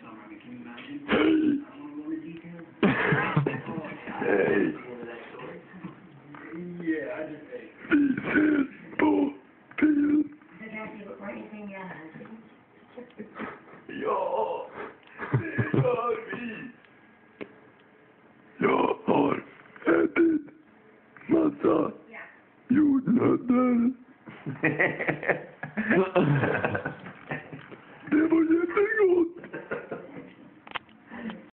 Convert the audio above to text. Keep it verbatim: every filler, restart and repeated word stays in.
Hey. Yeah, I just ate. Pieces, po, pil. Ja, det gör vi. Jag har ätit massa jordnötter.